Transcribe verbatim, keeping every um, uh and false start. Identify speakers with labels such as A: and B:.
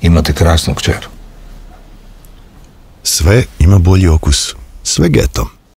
A: Imate krasnu kćer.
B: Sve ima bolji okus. Sve Geto.